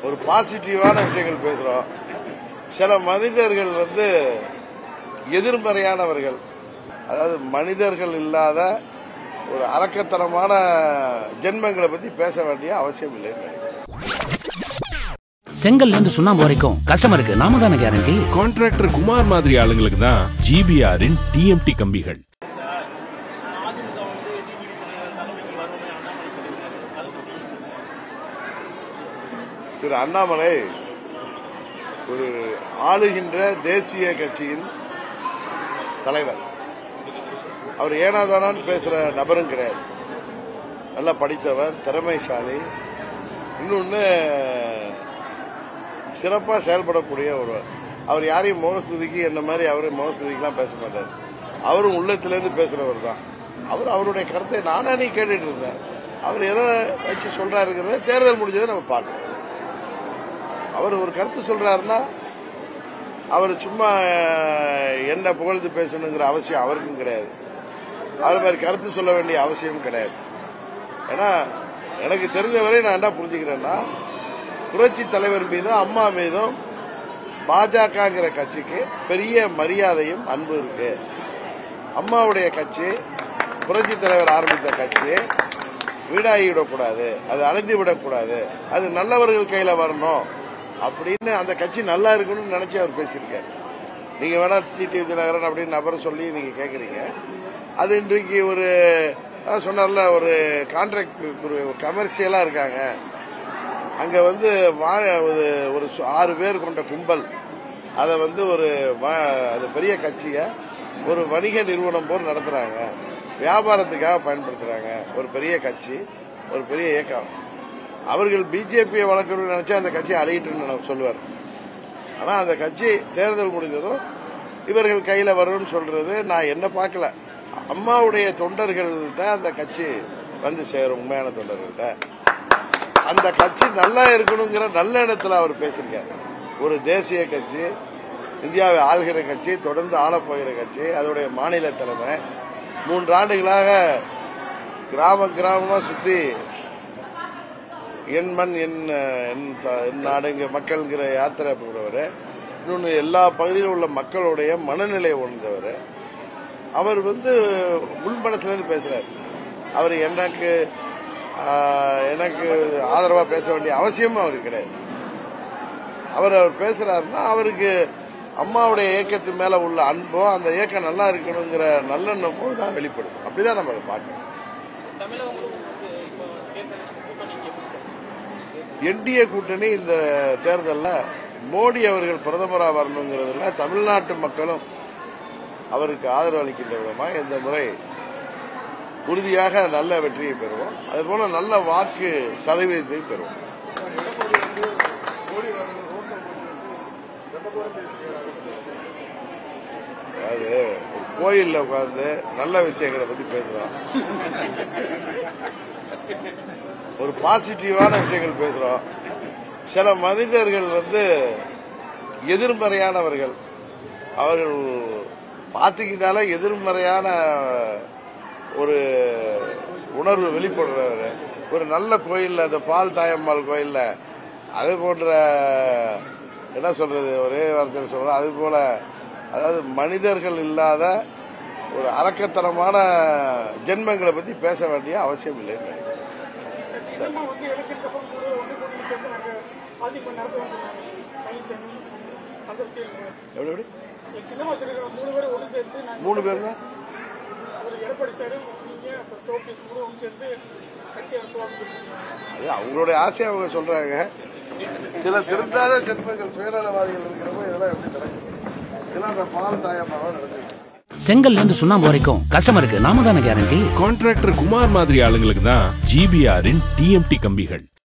ஒரு பாசிட்டிவான விஷயங்கள் பேசுறோம். சில மனிதர்கள் எதிர்மறையானவர்கள், அதாவது மனிதர்கள் இல்லாத ஒரு அரக்கத்தனமான ஜென்மங்களை பத்தி பேச வேண்டிய அவசியம் இல்லை. செங்கல்ல இருந்து சுண்ணாம்பு வரைக்கும் கஸ்டமருக்கு நாம தானே கேரண்டி. கான்ட்ராக்டர் குமார் மாதிரி ஆளுங்களுக்கு தான் ஜிபிஆரின் டிஎம்டி கம்பிகள். திரு அண்ணாமலை ஒரு ஆளுகின்ற தேசிய கட்சியின் தலைவர். அவர் ஏனாதானான்னு பேசுற நபரும் கிடையாது. நல்லா படித்தவர், திறமைசாலி, இன்னொன்னு சிறப்பா செயல்படக்கூடிய ஒருவர். அவர் யாரையும் முகஸ்துதிக்கு என்ன மாதிரி அவரு முகஸ்துதிக்கெல்லாம் பேச மாட்டார். அவரும் உள்ளத்திலேருந்து பேசுறவர் தான். அவர் அவருடைய கருத்தை நானே நீ கேட்டுட்டு இருந்தேன். அவர் எதை வச்சு சொல்றாருங்கிறத தேர்தல் முடிஞ்சதை நம்ம பார்க்கணும். அவர் ஒரு கருத்து சொல்றாருன்னா அவர் சும்மா என்ன புகழ்ந்து பேசணுங்கிற அவசியம் அவருக்கும் கிடையாது. அது மாதிரி கருத்து சொல்ல வேண்டிய அவசியம் கிடையாது. ஏன்னா எனக்கு தெரிஞ்சவரை நான் என்ன புரிஞ்சுக்கிறேன்னா, புரட்சி தலைவர் மீதும் அம்மா மீதும் பாஜகங்கிற கட்சிக்கு பெரிய மரியாதையும் அன்பு இருக்கு. அம்மாவுடைய கட்சி, புரட்சி தலைவர் ஆரம்பித்த கட்சி வீடாகிவிடக்கூடாது, அது அழிந்து விடக்கூடாது, அது நல்லவர்கள் கையில வரணும் அப்படின்னு அந்த கட்சி நல்லா இருக்கணும்னு நினைச்சு அவர் பேசியிருக்காரு. நீங்க வேணா டிடிவி தினகரன் அப்படின்னு நபரை சொல்லி நீங்க கேக்குறீங்க. அது இன்றைக்கு ஒரு சொன்னார்ல, ஒரு கான்ட்ராக்ட் கமர்ஷியலா இருக்காங்க. அங்க ஒரு 6 பேர் கொண்ட கும்பல் அதை அது பெரிய கட்சிய ஒரு வணிக நிறுவனம் போல் நடத்துறாங்க, வியாபாரத்துக்காக பயன்படுத்துறாங்க. ஒரு பெரிய கட்சி, ஒரு பெரிய இயக்கம். அவர்கள் பிஜேபியை வளர்க்கணும்னு நினைச்சா அந்த கட்சி அழியிட்டுன்னு சொல்லுவார். ஆனா அந்த கட்சி தேர்தல் முடிந்ததும் இவர்கள் கையில வரும்னு சொல்றது நான் என்ன பார்க்கல. அம்மாவுடைய தொண்டர்கள்ட்ட அந்த கட்சி சேரும். உண்மையான தொண்டர்கள்ட்ட அந்த கட்சி நல்லா இருக்கணுங்கிற நல்ல இடத்துல அவர் பேசியிருக்காரு. ஒரு தேசிய கட்சி, இந்தியாவை ஆள்கிற கட்சி, தொடர்ந்து ஆளப்போகிற கட்சி, அதோடைய மாநில தலைமை 3 ஆண்டுகளாக கிராமமா சுத்தி என் மண் என் நாடுங்க மக்கள்ங்கிற யாத்திரை போகிறவர். இன்னொன்று எல்லா பகுதியிலும் உள்ள மக்களுடைய மனநிலை உணர்ந்தவர். அவர் உள்மனசுலேருந்து பேசுறாரு. அவர் எனக்கு ஆதரவா பேச வேண்டிய அவசியமும் அவருக்கு கிடையாது. அவர் பேசுறாருன்னா அவருக்கு அம்மாவுடைய இயக்கத்து மேல உள்ள அன்போ, அந்த இயக்கம் நல்லா இருக்கணுங்கிற நல்லெண்ணமோ தான் வெளிப்படும். அப்படிதான் நம்ம அதை பார்க்கணும். என்டிஏ கூட்டணி இந்த தேர்தலில் மோடி அவர்கள் பிரதமராக வரணுங்கிறதுல தமிழ்நாட்டு மக்களும் அவருக்கு ஆதரவு அளிக்கின்ற விதமாக இந்த முறை உறுதியாக நல்ல வெற்றியை பெறுவோம். அதுபோல நல்ல வாக்கு சதவீதத்தை பெறுவோம். அதாவது கோயில்ல உட்கார்ந்து நல்ல விஷயங்களை பத்தி பேசுறோம், ஒரு பாசிட்டிவான விஷயங்கள் பேசுறோம். சில மனிதர்கள் எதிர்மறையானவர்கள், அவர்கள் பார்த்துக்கிட்டால எதிர்மறையான ஒரு உணர்வு வெளிப்படுறவர். ஒரு நல்ல கோயில்ல, அந்த பால் தாயம்மாள் கோயில்ல அது போன்ற என்ன சொல்றது, ஒரே வார்த்தையில் சொல்றோம், அது போல, அதாவது மனிதர்கள் இல்லாத ஒரு அரக்கத்தனமான ஜென்மங்களை பத்தி பேச வேண்டிய அவசியம் இல்லை. மூணு பேர் அது அவங்களுடைய ஆசையை அவங்க சொல்றாங்க. சில திருந்தாத ஜென்மங்கள், சுயநலவாதிகள் இருக்கிறப்போ இதெல்லாம் எப்படி நடக்குது? இதெல்லாம் அந்த பால் தாயமாக நடக்குது. செங்கல்ல இருந்து சுண்ணாம்பு வரைக்கும் கஸ்டமருக்கு நாம தானே கேரண்டி. கான்ட்ராக்டர் குமார் மாதிரி ஆளுங்களுக்கு தான் ஜிபிஆரின் டிஎம்டி கம்பிகள்.